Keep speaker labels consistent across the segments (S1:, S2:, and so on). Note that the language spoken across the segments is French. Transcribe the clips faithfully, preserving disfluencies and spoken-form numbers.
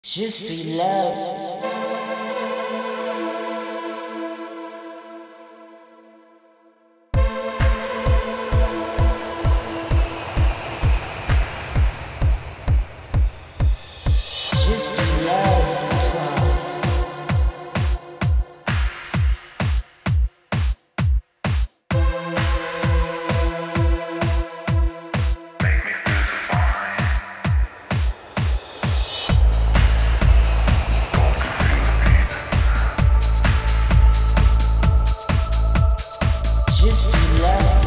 S1: Je suis love. Je suis love de toi. Je suis love.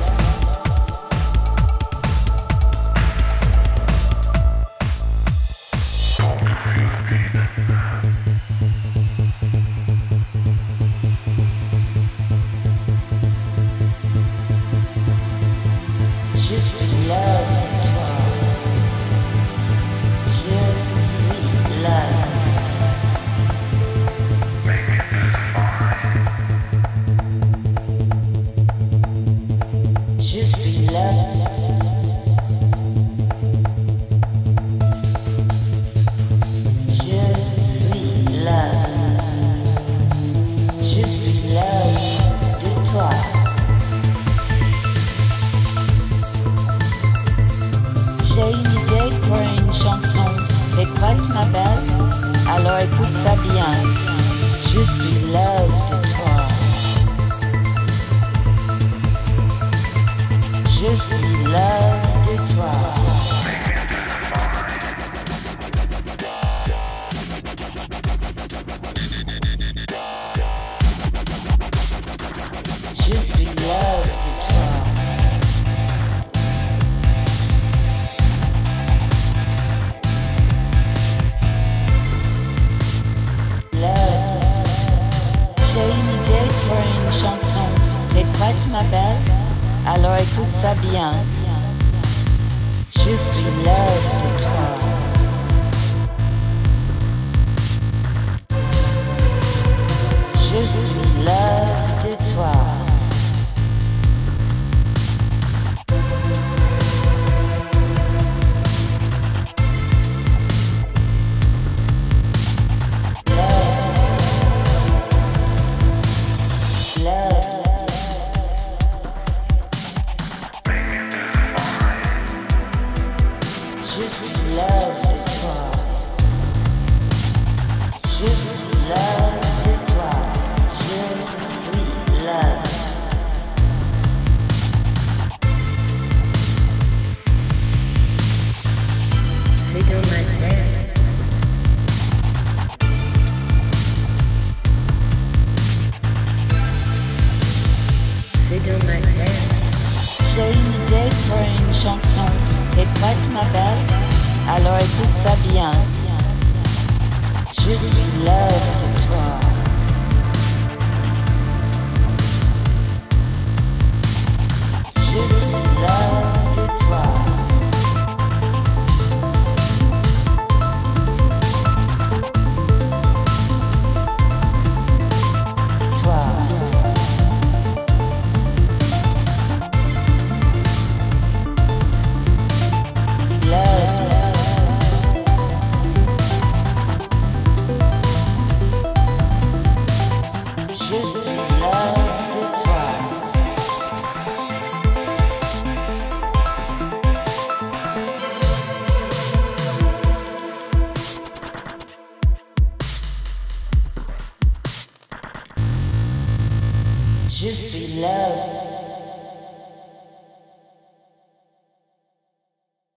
S1: Je suis love de toi. Je suis love. Je suis love. Je suis love. Je suis love de toi. J'ai une idée pour une chanson. T'es prête, ma belle? Alors écoute ça bien. Je suis love de toi. Je suis love de toi. Je suis love de toi. J'ai une idée pour une chanson. T'es prête, ma belle? Alors écoute ça bien. Je suis love de toi. Je suis love de toi. Je suis love de toi. Je suis love de toi. Je suis love.
S2: C'est dans ma tête. C'est dans ma tête.
S1: J'ai une idée pour une chanson. T'es prête, ma belle? Alors écoute ça bien. Je suis love de toi. Je suis love de toi. Toi. Je suis love de toi. Je suis love.